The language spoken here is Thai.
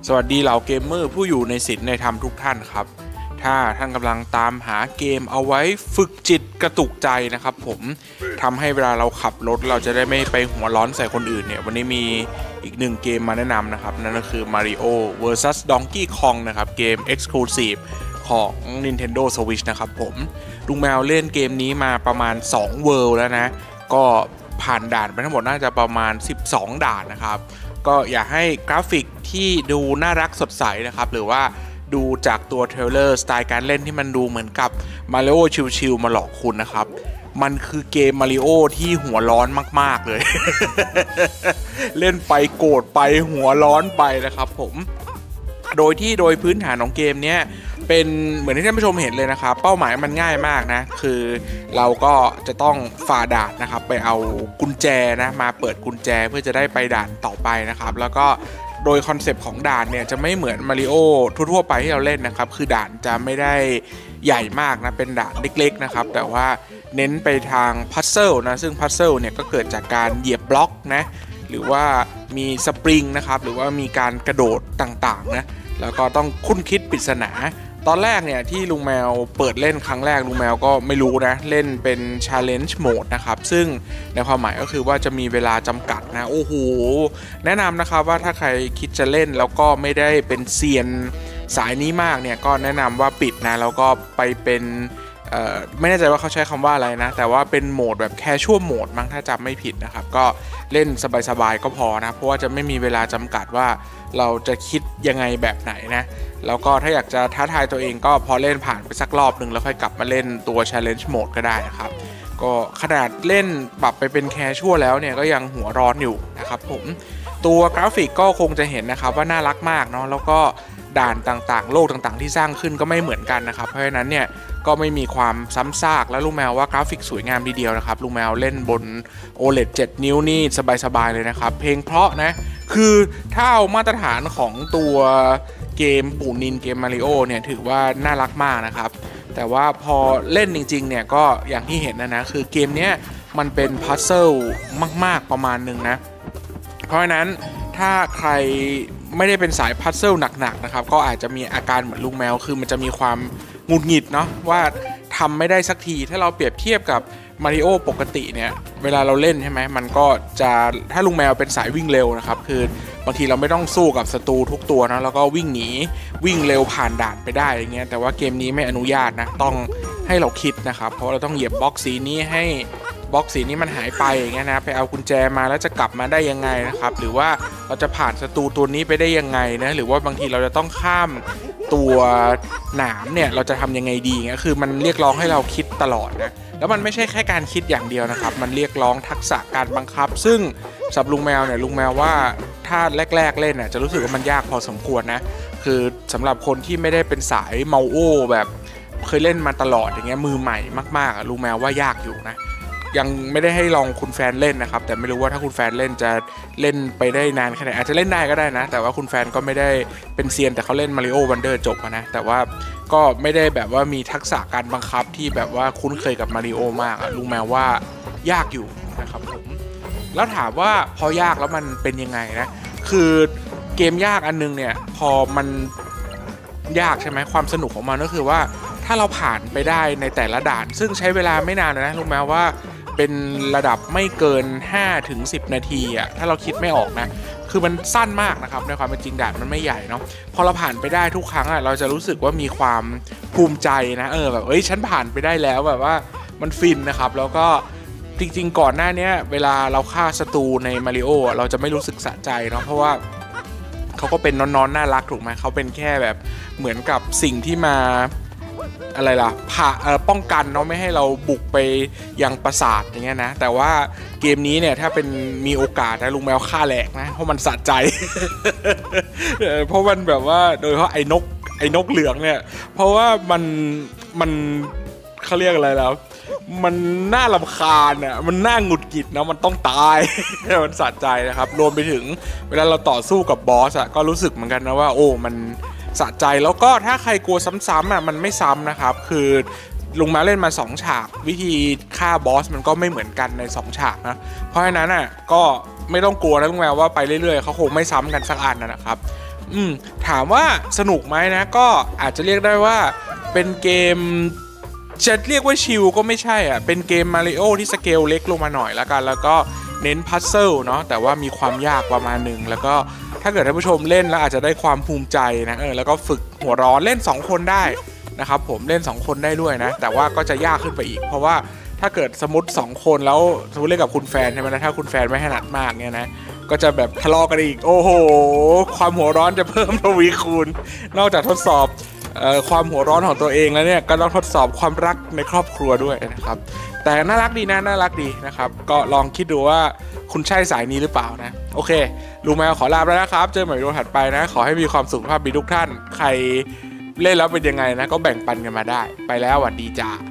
สวัสดีเหล่าเกมเมอร์ผู้อยู่ในศีลในธรรมทุกท่านครับถ้าท่านกำลังตามหาเกมเอาไว้ฝึกจิตกระตุกใจนะครับผมทำให้เวลาเราขับรถเราจะได้ไม่ไปหัวร้อนใส่คนอื่นเนี่ยวันนี้มีอีกหนึ่งเกมมาแนะนำนะครับนั่นก็คือ Mario vs Donkey Kong นะครับเกม Exclusive ของ Nintendo Switch นะครับผมลุงแมวเล่นเกมนี้มาประมาณ2 World แล้วนะก็ผ่านด่านไปทั้งหมดน่าจะประมาณ12ด่านนะครับก็อยากให้กราฟิกที่ดูน่ารักสดใสนะครับหรือว่าดูจากตัวเทรลเลอร์สไตล์การเล่นที่มันดูเหมือนกับ Mario ชิลๆมาหลอกคุณนะครับมันคือเกม Mario ที่หัวร้อนมากๆเลย เล่นไปโกรธไปหัวร้อนไปนะครับผมโดยพื้นฐานของเกมเนี้ยเป็นเหมือนที่ท่านผู้ชมเห็นเลยนะครับเป้าหมายมันง่ายมากนะคือเราก็จะต้องฝ่าด่านนะครับไปเอากุญแจนะมาเปิดกุญแจเพื่อจะได้ไปด่านต่อไปนะครับแล้วก็โดยคอนเซปต์ของด่านเนี่ยจะไม่เหมือนมาริโอทั่วๆไปที่เราเล่นนะครับคือด่านจะไม่ได้ใหญ่มากนะเป็นด่านเล็กๆนะครับแต่ว่าเน้นไปทางพัซเซิลนะซึ่งพัซเซิลเนี่ยก็เกิดจากการเหยียบบล็อกนะหรือว่ามีสปริงนะครับหรือว่ามีการกระโดดต่างๆนะแล้วก็ต้องคุ้นคิดปริศนาตอนแรกเนี่ยที่ลุงแมวเปิดเล่นครั้งแรกลุงแมวก็ไม่รู้นะเล่นเป็น Challenge Mode นะครับซึ่งในความหมายก็คือว่าจะมีเวลาจำกัดนะโอ้โหแนะนำนะครับว่าถ้าใครคิดจะเล่นแล้วก็ไม่ได้เป็นเซียนสายนี้มากเนี่ยก็แนะนำว่าปิดนะแล้วก็ไปเป็นไม่แน่ใจว่าเขาใช้คำว่าอะไรนะแต่ว่าเป็นโหมดแบบแคชชวลโหมดมั้งถ้าจำไม่ผิดนะครับก็เล่นสบายๆก็พอนะเพราะว่าจะไม่มีเวลาจำกัดว่าเราจะคิดยังไงแบบไหนนะแล้วก็ถ้าอยากจะท้าทายตัวเองก็พอเล่นผ่านไปสักรอบหนึ่งแล้วค่อยกลับมาเล่นตัว Challenge Mode ก็ได้นะครับก็ขนาดเล่นปรับไปเป็นแคชชวลแล้วเนี่ยก็ยังหัวร้อนอยู่นะครับผมตัวกราฟิกก็คงจะเห็นนะครับว่าน่ารักมากเนาะแล้วก็ด่านต่างๆโลกต่างๆที่สร้างขึ้นก็ไม่เหมือนกันนะครับเพราะฉะนั้นเนี่ยก็ไม่มีความซ้ำซากและลุงแมวว่ากราฟิกสวยงามทีเดียวนะครับลุงแมวเล่นบน OLED 7 นิ้วนี่สบายๆเลยนะครับเพลงเพราะนะคือถ้าเอามาตรฐานของตัวเกมปู่นินเกมมาริโอเนี่ยถือว่าน่ารักมากนะครับแต่ว่าพอเล่นจริงๆเนี่ยก็อย่างที่เห็นนะคือเกมเนี้ยมันเป็นพัซเซิลมากๆประมาณหนึ่งนะเพราะฉะนั้นถ้าใครไม่ได้เป็นสายพัซเซิลหนักๆนะครับก็อาจจะมีอาการเหมือนลุงแมวคือมันจะมีความหงุดหงิดเนาะว่าทำไม่ได้สักทีถ้าเราเปรียบเทียบกับมาริโอปกติเนี่ยเวลาเราเล่นใช่ไหมมันก็จะถ้าลุงแมวเป็นสายวิ่งเร็วนะครับคือบางทีเราไม่ต้องสู้กับศัตรูทุกตัวนะแล้วก็วิ่งหนีวิ่งเร็วผ่านด่านไปได้อย่างเงี้ยแต่ว่าเกมนี้ไม่อนุญาตนะต้องให้เราคิดนะครับเพราะเราต้องเหยียบบล็อกสีนี้ให้บล็อกสีนี้มันหายไปอย่างเงี้ยนะไปเอากุญแจมาแล้วจะกลับมาได้ยังไงนะครับหรือว่าเราจะผ่านศัตรูตัวนี้ไปได้ยังไงนะหรือว่าบางทีเราจะต้องข้ามตัวหนามเนี่ยเราจะทำยังไงดีเงี้ยคือมันเรียกร้องให้เราคิดตลอดนะแล้วมันไม่ใช่แค่การคิดอย่างเดียวนะครับมันเรียกร้องทักษะการบังคับซึ่งสำหรับลุงแมวเนี่ยลุงแมวว่าถ้าแรกๆเล่นน่ะจะรู้สึกว่ามันยากพอสมควรนะคือสำหรับคนที่ไม่ได้เป็นสายเมาโอ้แบบเคยเล่นมาตลอดอย่างเงี้ยมือใหม่มากๆลุงแมวว่ายากอยู่นะยังไม่ได้ให้ลองคุณแฟนเล่นนะครับแต่ไม่รู้ว่าถ้าคุณแฟนเล่นจะเล่นไปได้นานแค่ไหนอาจจะเล่นได้ก็ได้นะแต่ว่าคุณแฟนก็ไม่ได้เป็นเซียนแต่เขาเล่น Mario Wonder จบนะแต่ว่าก็ไม่ได้แบบว่ามีทักษะการบังคับที่แบบว่าคุ้นเคยกับ Mario มากลุงแมวว่ายากอยู่นะครับผมแล้วถามว่าพอยากแล้วมันเป็นยังไงนะคือเกมยากอันนึงเนี่ยพอมันยากใช่ไหมความสนุกของมันก็คือว่าถ้าเราผ่านไปได้ในแต่ละด่านซึ่งใช้เวลาไม่นานนะลุงแมวว่าเป็นระดับไม่เกิน 5-10 นาทีอะถ้าเราคิดไม่ออกนะคือมันสั้นมากนะครับในความเป็นจริงด่านมันไม่ใหญ่เนาะพอเราผ่านไปได้ทุกครั้งอะเราจะรู้สึกว่ามีความภูมิใจนะแบบฉันผ่านไปได้แล้วแบบว่ามันฟินนะครับแล้วก็จริงๆก่อนหน้านี้เวลาเราฆ่าศัตรูในมาริโอเราจะไม่รู้สึกสะใจเนาะเพราะว่าเขาก็เป็นน้อนๆน่ารักถูกไหมเขาเป็นแค่แบบเหมือนกับสิ่งที่มาอะไรล่ะป้องกันเนาะไม่ให้เราบุกไปยังปราสาทอย่างเงี้ยนะแต่ว่าเกมนี้เนี่ยถ้าเป็นมีโอกาสนะลุงแมวฆ่าแหลกนะเพราะมันสะใจ เพราะมันแบบว่าโดยเฉพาะไอ้นกเหลืองเนี่ยเพราะว่ามันเขาเรียกอะไรแล้วมันน่ารำคาญอ่ะมันน่าหงุดหงิดนะมันต้องตาย มันสะใจนะครับรวมไปถึงเวลาเราต่อสู้กับบอสอ่ะก็รู้สึกเหมือนกันนะว่าโอ้มันสะใจแล้วก็ถ้าใครกลัวซ้ำๆอ่ะมันไม่ซ้ำนะครับคือลุงมาเล่นมา2ฉากวิธีฆ่าบอสมันก็ไม่เหมือนกันใน2ฉากนะเพราะฉะนั้นอ่ะก็ไม่ต้องกลัวนะลุงแมวว่าไปเรื่อยๆเขาคงไม่ซ้ำกันสักอันนะครับถามว่าสนุกไหมนะก็อาจจะเรียกได้ว่าเป็นเกมจะเรียกว่าชิลก็ไม่ใช่อ่ะเป็นเกมมาริโอที่สเกลเล็กลงมาหน่อยแล้วกันแล้วก็เน้นพัซเซิลเนาะแต่ว่ามีความยากประมาณหนึ่งแล้วก็ถ้าเกิดท่านผู้ชมเล่นแล้วอาจจะได้ความภูมิใจนะแล้วก็ฝึกหัวร้อนเล่น2คนได้นะครับผมเล่น2คนได้ด้วยนะแต่ว่าก็จะยากขึ้นไปอีกเพราะว่าถ้าเกิดสมมติ2คนแล้วสมมติเล่นกับคุณแฟนใช่ไหมนะถ้าคุณแฟนไม่ถนัดมากเนี่ยนะก็จะแบบทะเลาะกันอีกโอ้โหความหัวร้อนจะเพิ่มทวีคูณนอกจากทดสอบความหัวร้อนของตัวเองแล้วเนี่ยก็ต้องทดสอบความรักในครอบครัวด้วยนะครับแต่น่ารักดีนะน่ารักดีนะครับก็ลองคิดดูว่าคุณใช่สายนี้หรือเปล่านะโอเคลุงแมวขอลาไปแล้วนะครับเจอใหม่วิดีโอถัดไปนะขอให้มีความสุขภาพดีทุกท่านใครเล่นแล้วเป็นยังไงนะก็แบ่งปันกันมาได้ไปแล้วสวัสดีจ้า